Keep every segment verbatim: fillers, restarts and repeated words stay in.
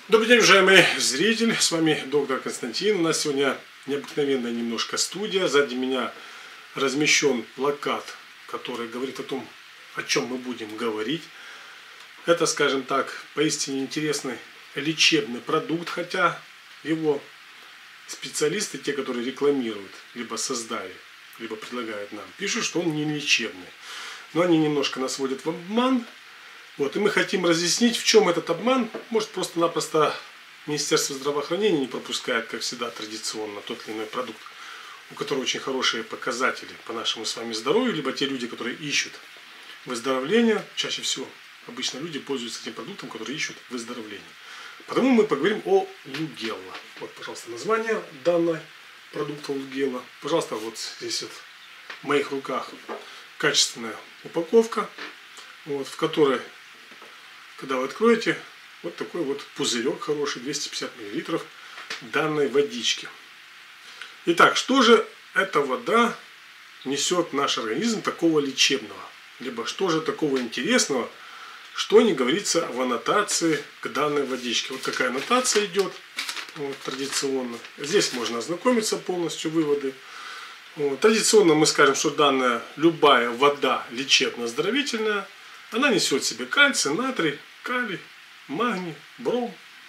Добрый день, уважаемый зритель, с вами доктор Константин. У нас сегодня необыкновенная немножко студия. Сзади меня размещен плакат, который говорит о том, о чем мы будем говорить. Это, скажем так, поистине интересный лечебный продукт, хотя его специалисты, те, которые рекламируют, либо создали, либо предлагают нам, пишут, что он не лечебный. Но они немножко нас вводят в обман. Вот, и мы хотим разъяснить, в чем этот обман. Может, просто-напросто Министерство здравоохранения не пропускает, как всегда, традиционно тот или иной продукт, у которого очень хорошие показатели по нашему с вами здоровью, либо те люди, которые ищут выздоровления, чаще всего обычно люди пользуются этим продуктом, которые ищут выздоровления. Потому мы поговорим о Лугелла. Вот, пожалуйста, название данного продукта Лугелла. Пожалуйста, вот здесь вот в моих руках качественная упаковка, вот, в которой, когда вы откроете, вот такой вот пузырек хороший, двести пятьдесят миллилитров данной водички. Итак, что же эта вода несет в наш организм такого лечебного? Либо что же такого интересного, что не говорится в аннотации к данной водичке? Вот такая аннотация идет, вот, традиционно. Здесь можно ознакомиться полностью, выводы. Вот. Традиционно мы скажем, что данная любая вода лечебно-оздоровительная, она несет в себе кальций, натрий, калий, магний, бром,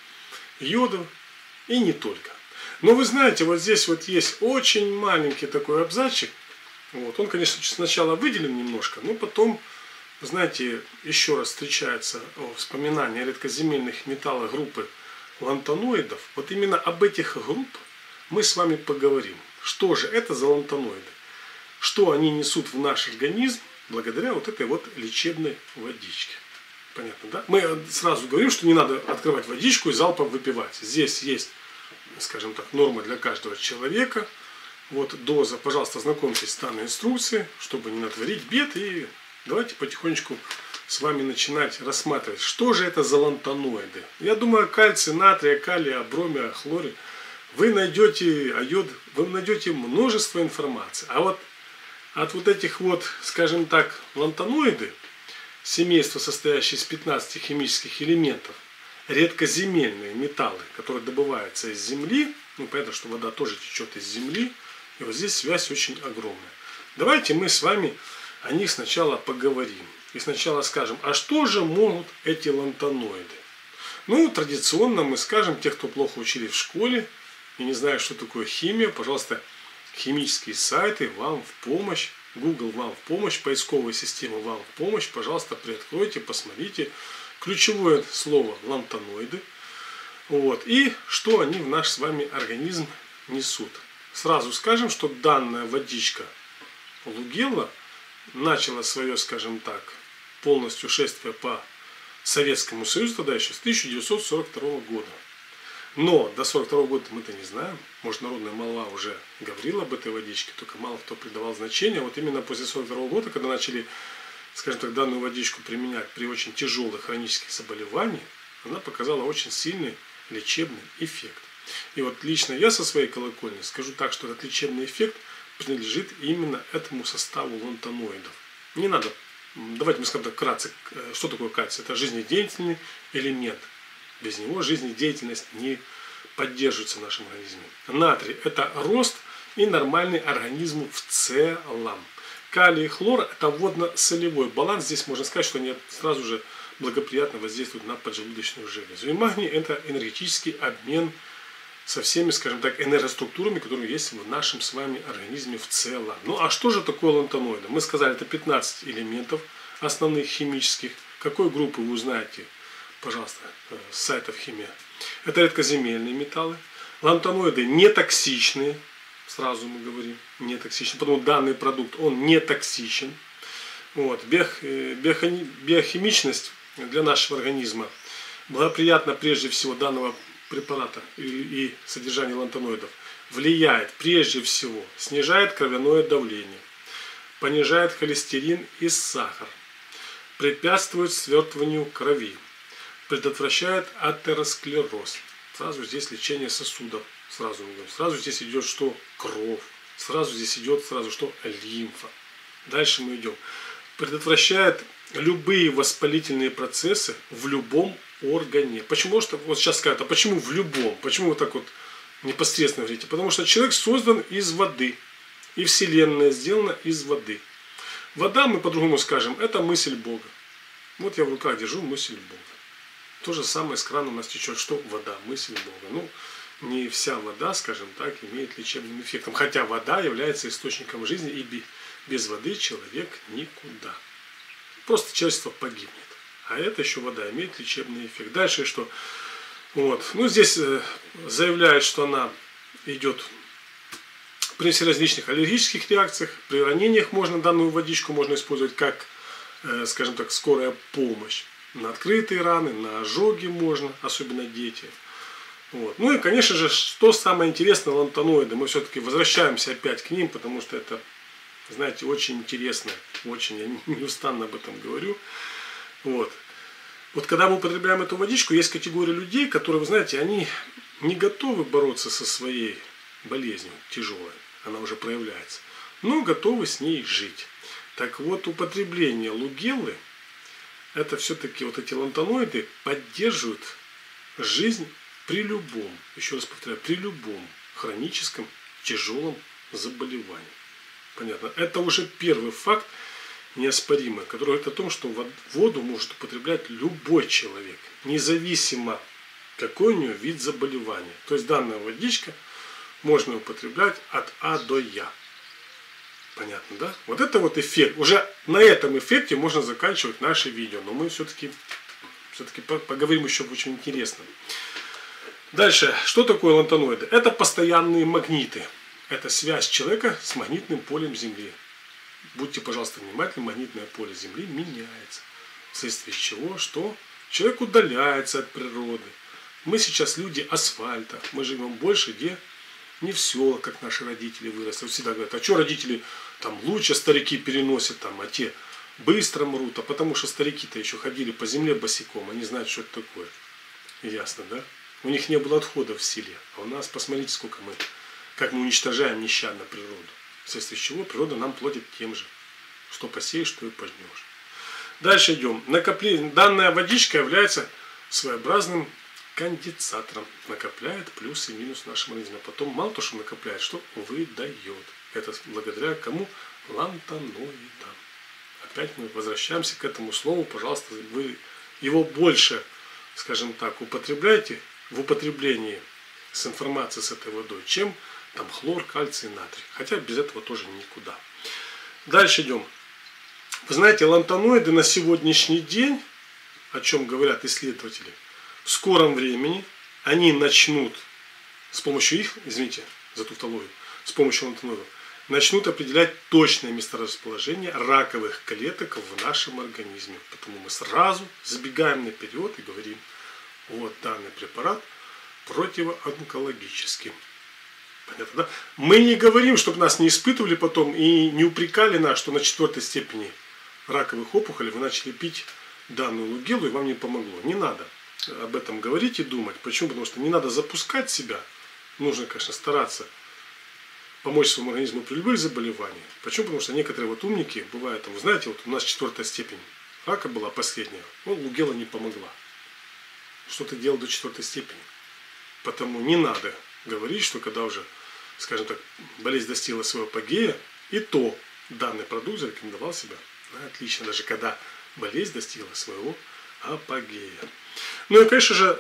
йоду и не только. Но вы знаете, вот здесь вот есть очень маленький такой абзачик. Вот. Он, конечно, сначала выделен немножко, но потом, знаете, еще раз встречается вспоминание о редкоземельных металлах группы лантаноидов. Вот именно об этих группах мы с вами поговорим. Что же это за лантаноиды? Что они несут в наш организм благодаря вот этой вот лечебной водичке. Понятно, да? Мы сразу говорим, что не надо открывать водичку и залпом выпивать. Здесь есть, скажем так, норма для каждого человека. Вот доза. Пожалуйста, ознакомьтесь с данной инструкцией, чтобы не натворить бед. И давайте потихонечку с вами начинать рассматривать, что же это за лантаноиды. Я думаю, кальций, натрия, калия, бромия, хлоре вы найдете, айод, вы найдете множество информации. А вот от вот этих вот, скажем так, лантаноиды, семейство, состоящее из пятнадцати химических элементов, редкоземельные металлы, которые добываются из земли, ну понятно, что вода тоже течет из земли, и вот здесь связь очень огромная. Давайте мы с вами о них сначала поговорим. И сначала скажем, а что же могут эти лантаноиды? Ну, традиционно мы скажем, те, кто плохо учили в школе и не знают, что такое химия, пожалуйста, химические сайты вам в помощь, Google вам в помощь, поисковая система вам в помощь. Пожалуйста, приоткройте, посмотрите. Ключевое слово лантаноиды. Вот, и что они в наш с вами организм несут. Сразу скажем, что данная водичка Лугелла начала свое, скажем так, полностью шествие по Советскому Союзу, тогда еще с тысяча девятьсот сорок второго года. Но до сорок второго года мы-то не знаем. Может, народная молва уже говорила об этой водичке, только мало кто придавал значения. Вот именно после сорок второго года, когда начали, скажем так, данную водичку применять при очень тяжелых хронических заболеваниях, она показала очень сильный лечебный эффект. И вот лично я со своей колокольни скажу так, что этот лечебный эффект принадлежит именно этому составу лантаноидов. Не надо, давайте мы скажем так вкратце, что такое кальций? Это жизнедеятельный элемент. Без него жизнедеятельность не поддерживается в нашем организме. Натрий – это рост и нормальный организм в целом. Калий и хлор – это водно-солевой баланс. Здесь можно сказать, что они сразу же благоприятно воздействуют на поджелудочную железу. И магний – это энергетический обмен со всеми, скажем так, энергоструктурами, которые есть в нашем с вами организме в целом. Ну а что же такое лантаноиды? Мы сказали, это пятнадцать элементов основных химических. Какой группы вы узнаете? Пожалуйста, с сайтов химия. Это редкоземельные металлы. Лантаноиды не токсичные. Сразу мы говорим, не токсичны. Потому данный продукт, он не токсичен. Вот. Биохимичность для нашего организма благоприятна прежде всего данного препарата и, и содержание лантаноидов. Влияет прежде всего, снижает кровяное давление, понижает холестерин и сахар, препятствует свертыванию крови, предотвращает атеросклероз. Сразу здесь лечение сосудов. Сразу, сразу здесь идет что? Кровь. Сразу здесь идет сразу что? Лимфа. Дальше мы идем. Предотвращает любые воспалительные процессы в любом органе. Почему что вот сейчас скажут, а почему в любом? Почему вы так вот непосредственно говорите? Потому что человек создан из воды. И Вселенная сделана из воды. Вода, мы по-другому скажем, это мысль Бога. Вот я в руках держу мысль Бога. То же самое с крана у нас течет, что вода, мысль Бога. Ну, не вся вода, скажем так, имеет лечебным эффектом. Хотя вода является источником жизни, и без воды человек никуда. Просто человечество погибнет. А это еще вода имеет лечебный эффект. Дальше что? Вот. Ну, здесь заявляют, что она идет при всеразличных аллергических реакциях, при ранениях можно данную водичку можно использовать как, скажем так, скорая помощь. На открытые раны, на ожоги можно, особенно дети. Вот. Ну и, конечно же, что самое интересное, лантаноиды. Мы все-таки возвращаемся опять к ним, потому что это, знаете, очень интересно. Очень, я неустанно об этом говорю. Вот. Вот когда мы употребляем эту водичку, есть категория людей, которые, вы знаете, они не готовы бороться со своей болезнью тяжелой. Она уже проявляется. Но готовы с ней жить. Так вот, употребление лугеллы, это все-таки вот эти лантаноиды поддерживают жизнь при любом, еще раз повторяю, при любом хроническом тяжелом заболевании. Понятно? Это уже первый факт неоспоримый, который говорит о том, что воду может употреблять любой человек, независимо какой у него вид заболевания. То есть данная водичка можно употреблять от А до Я. Понятно, да? Вот это вот эффект. Уже на этом эффекте можно заканчивать наше видео. Но мы все-таки все-таки поговорим еще об очень интересном. Дальше. Что такое лантаноиды? Это постоянные магниты. Это связь человека с магнитным полем Земли. Будьте, пожалуйста, внимательны. Магнитное поле Земли меняется. Вследствие чего? Что? Человек удаляется от природы. Мы сейчас люди асфальта. Мы живем больше где? Не в селах, как наши родители выросли. Вот всегда говорят, а что родители там лучше старики переносят, там, а те быстро мрут, а потому что старики-то еще ходили по земле босиком, они знают, что это такое. Ясно, да? У них не было отходов в селе. А у нас, посмотрите, сколько мы, как мы уничтожаем нещадно природу. Вследствие чего природа нам платит тем же. Что посеешь, что и пожнешь. Дальше идем. Накопление. Данная водичка является своеобразным конденсатором. Накопляет плюс и минус в нашем организме. Потом мало то, что накопляет, что выдает. Это благодаря кому? Лантаноидам. Опять мы возвращаемся к этому слову. Пожалуйста, вы его больше, скажем так, употребляйте в употреблении с информацией с этой водой, чем там хлор, кальций, натрий. Хотя без этого тоже никуда. Дальше идем. Вы знаете, лантаноиды на сегодняшний день, о чем говорят исследователи, в скором времени они начнут с помощью их, извините за тавтологию, с помощью лантаноидов, начнут определять точное месторасположение раковых клеток в нашем организме. Потому мы сразу забегаем наперед и говорим, вот данный препарат противоонкологический. Понятно, да? Мы не говорим, чтобы нас не испытывали потом и не упрекали нас, что на четвертой степени раковых опухолей вы начали пить данную лугеллу и вам не помогло. Не надо об этом говорить и думать. Почему? Потому что не надо запускать себя. Нужно, конечно, стараться помочь своему организму при любых заболеваниях. Почему? Потому что некоторые вот умники, бывают, там, вы знаете, вот у нас четвертая степень рака была последняя, ну, лугелла не помогла. Что ты делал до четвертой степени? Потому не надо говорить, что когда уже, скажем так, болезнь достигла своего апогея, и то данный продукт зарекомендовал себя да, отлично, даже когда болезнь достигла своего апогея. Ну и, конечно же,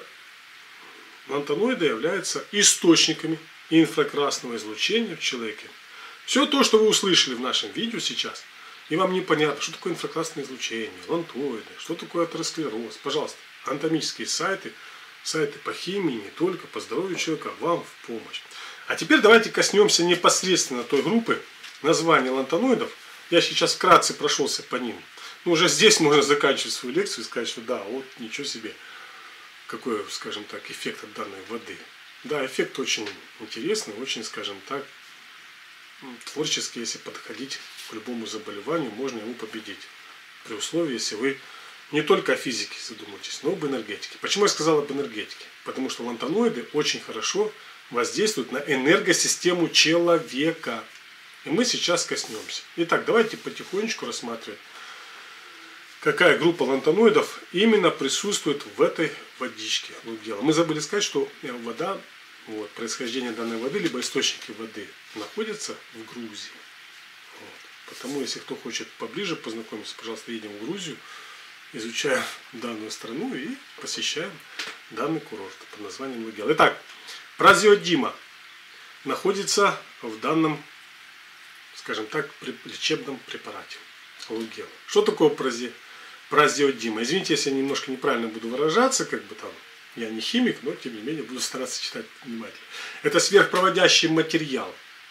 лантаноиды являются источниками инфракрасного излучения в человеке. Все то, что вы услышали в нашем видео сейчас, и вам непонятно, что такое инфракрасное излучение, лантоиды, что такое атеросклероз, пожалуйста, анатомические сайты, сайты по химии, не только по здоровью человека, вам в помощь. А теперь давайте коснемся непосредственно той группы названия лантаноидов. Я сейчас вкратце прошелся по ним. Но уже здесь можно заканчивать свою лекцию и сказать, что да, вот ничего себе, какой, скажем так, эффект от данной воды. Да, эффект очень интересный, очень, скажем так, творческий, если подходить к любому заболеванию, можно его победить. При условии, если вы не только о физике задумаетесь, но об энергетике. Почему я сказал об энергетике? Потому что лантаноиды очень хорошо воздействуют на энергосистему человека. И мы сейчас коснемся. Итак, давайте потихонечку рассматривать какая группа лантаноидов именно присутствует в этой водичке Луггела. Мы забыли сказать, что вода, вот, происхождение данной воды, либо источники воды находятся в Грузии. Вот. Потому, если кто хочет поближе познакомиться, пожалуйста, едем в Грузию, изучаем данную страну и посещаем данный курорт под названием Луггела. Итак, празиодима находится в данном, скажем так, лечебном препарате Луггела. Что такое прази, празиодима? Извините, если я немножко неправильно буду выражаться, как бы там, я не химик, но тем не менее буду стараться читать внимательно. Это сверхпроводящий материал.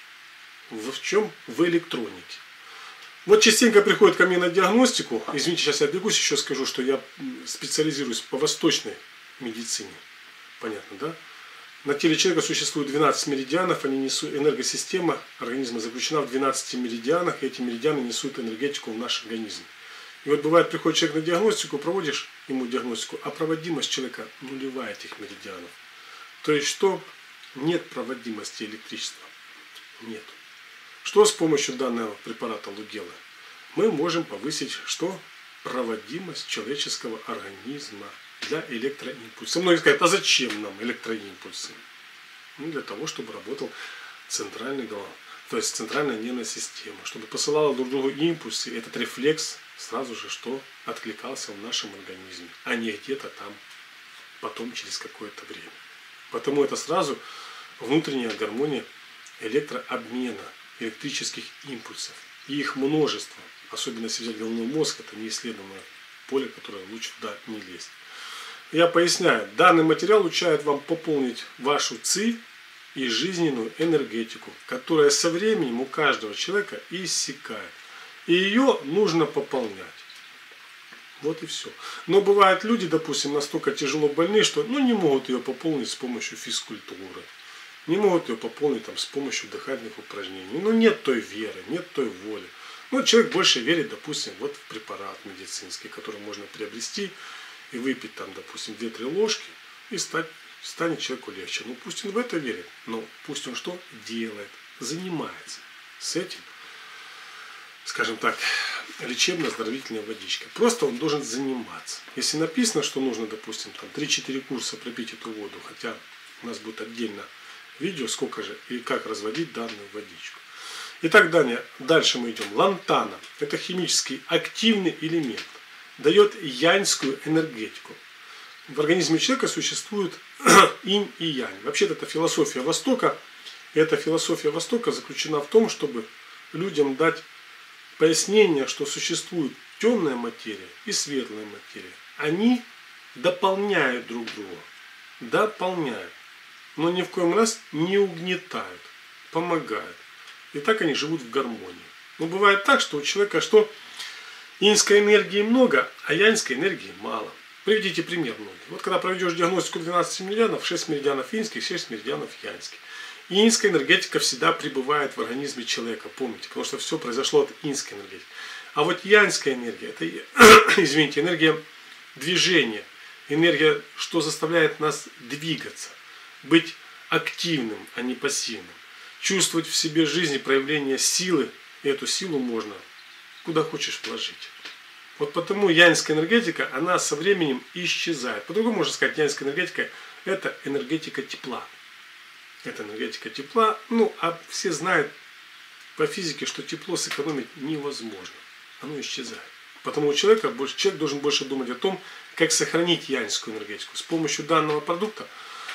В чем? В электронике. Вот частенько приходят ко мне на диагностику. Извините, сейчас я отвлекусь, еще скажу, что я специализируюсь по восточной медицине. Понятно, да? На теле человека существует двенадцать меридианов, они несут, энергосистема организма заключена в двенадцати меридианах, и эти меридианы несут энергетику в наш организм. И вот бывает, приходит человек на диагностику, проводишь ему диагностику, а проводимость человека нулевая этих меридианов. То есть что? Нет проводимости электричества. Нет. Что с помощью данного препарата Луггела? Мы можем повысить что? Проводимость человеческого организма для электроимпульса. Многие скажут, а зачем нам электроимпульсы? Ну, для того, чтобы работал центральный голова, то есть центральная нервная система, чтобы посылала друг другу импульсы, и этот рефлекс сразу же что? Откликался в нашем организме, а не где-то там потом через какое-то время. Потому это сразу внутренняя гармония электрообмена электрических импульсов. И их множество. Особенно если взять головной мозг, это неисследованное поле, которое лучше туда не лезть. Я поясняю, данный материал учает вам пополнить вашу ци и жизненную энергетику, которая со временем у каждого человека иссякает. И ее нужно пополнять. Вот и все. Но бывают люди, допустим, настолько тяжело больны, что ну, не могут ее пополнить с помощью физкультуры. Не могут ее пополнить там, с помощью дыхательных упражнений. Ну нет той веры, нет той воли. Ну, человек больше верит, допустим, вот в препарат медицинский, который можно приобрести и выпить там, допустим, две-три ложки, и стать, станет человеку легче. Ну пусть он в это верит, но пусть он что делает, занимается с этим, скажем так, лечебно-оздоровительной водичкой. Просто он должен заниматься. Если написано, что нужно, допустим, там три-четыре курса пропить эту воду, хотя у нас будет отдельно видео, сколько же и как разводить данную водичку. Итак, дальше мы идем. Лантана. Это химический активный элемент. Дает яньскую энергетику. В организме человека существует инь и янь. Вообще-то это философия Востока. И эта философия Востока заключена в том, чтобы людям дать пояснение, что существует темная материя и светлая материя. Они дополняют друг друга. Дополняют. Но ни в коем раз не угнетают. Помогают. И так они живут в гармонии. Но бывает так, что у человека что? Иньской энергии много, а яньской энергии мало. Приведите пример многие. Вот когда проведешь диагностику двенадцати меридианов, шесть меридианов иньских, шесть меридианов яньских. И иньская энергетика всегда пребывает в организме человека, помните, потому что все произошло от иньской энергетики. А вот яньская энергия, это, извините, энергия движения, энергия, что заставляет нас двигаться, быть активным, а не пассивным, чувствовать в себе жизнь и проявление силы, и эту силу можно куда хочешь вложить. Вот потому яньская энергетика, она со временем исчезает. По-другому можно сказать, яньская энергетика – это энергетика тепла. Это энергетика тепла. Ну, а все знают по физике, что тепло сэкономить невозможно. Оно исчезает. Потому у человека, человек должен больше думать о том, как сохранить яньскую энергетику. С помощью данного продукта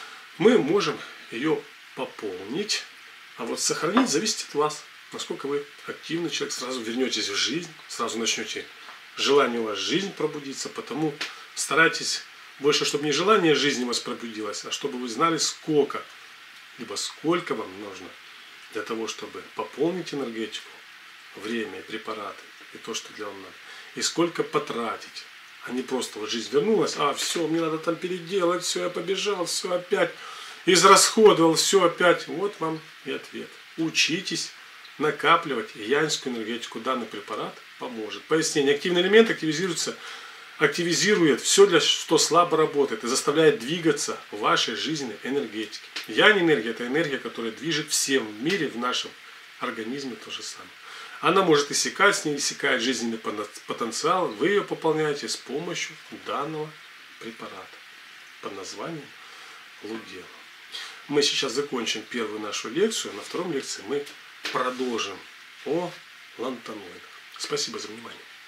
мы можем ее пополнить. А вот сохранить зависит от вас. Насколько вы активный человек, сразу вернетесь в жизнь, сразу начнете желание у вас жизнь пробудиться. Потому старайтесь больше, чтобы не желание жизни у вас пробудилось, а чтобы вы знали, сколько, либо сколько вам нужно для того, чтобы пополнить энергетику, время и препараты, и то, что для вас надо, и сколько потратить. А не просто вот жизнь вернулась, а все, мне надо там переделать, все, я побежал, все опять израсходовал, все опять. Вот вам и ответ. Учитесь накапливать яньскую энергетику. Данный препарат поможет. Пояснение. Активный элемент активизируется, активизирует все, для что слабо работает, и заставляет двигаться в вашей жизненной энергетике. Янь энергия – это энергия, которая движет всем в мире, в нашем организме то же самое. Она может иссякать, с ней иссякает жизненный потенциал. Вы ее пополняете с помощью данного препарата под названием Лудел. Мы сейчас закончим первую нашу лекцию. На втором лекции мы продолжим о лантаноидах. Спасибо за внимание.